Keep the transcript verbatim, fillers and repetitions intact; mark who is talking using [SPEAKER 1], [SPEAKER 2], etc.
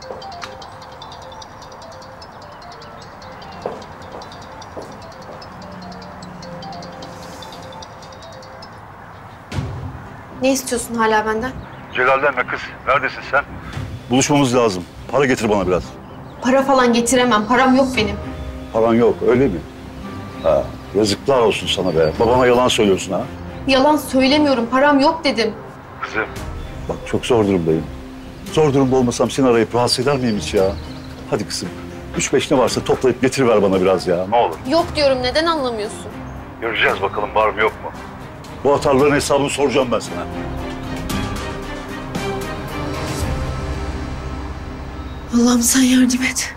[SPEAKER 1] Ne istiyorsun hala benden?
[SPEAKER 2] Celal'den ve kız. Neredesin sen? Buluşmamız lazım. Para getir bana biraz.
[SPEAKER 1] Para falan getiremem. Param yok benim.
[SPEAKER 2] Paran yok öyle mi? Ha, yazıklar olsun sana be. Babama yalan söylüyorsun ha.
[SPEAKER 1] Yalan söylemiyorum. Param yok dedim.
[SPEAKER 2] Kızım. Bak çok zor durumdayım. Zor durumda olmasam seni arayıp rahatsız eder miyim hiç ya? Hadi kızım. Üç beş ne varsa toplayıp getiriver bana biraz ya. Ne olur.
[SPEAKER 1] Yok diyorum. Neden anlamıyorsun?
[SPEAKER 2] Göreceğiz bakalım var mı yok mu? Bu atarların hesabını soracağım ben sana.
[SPEAKER 1] Allah'ım sen yardım et.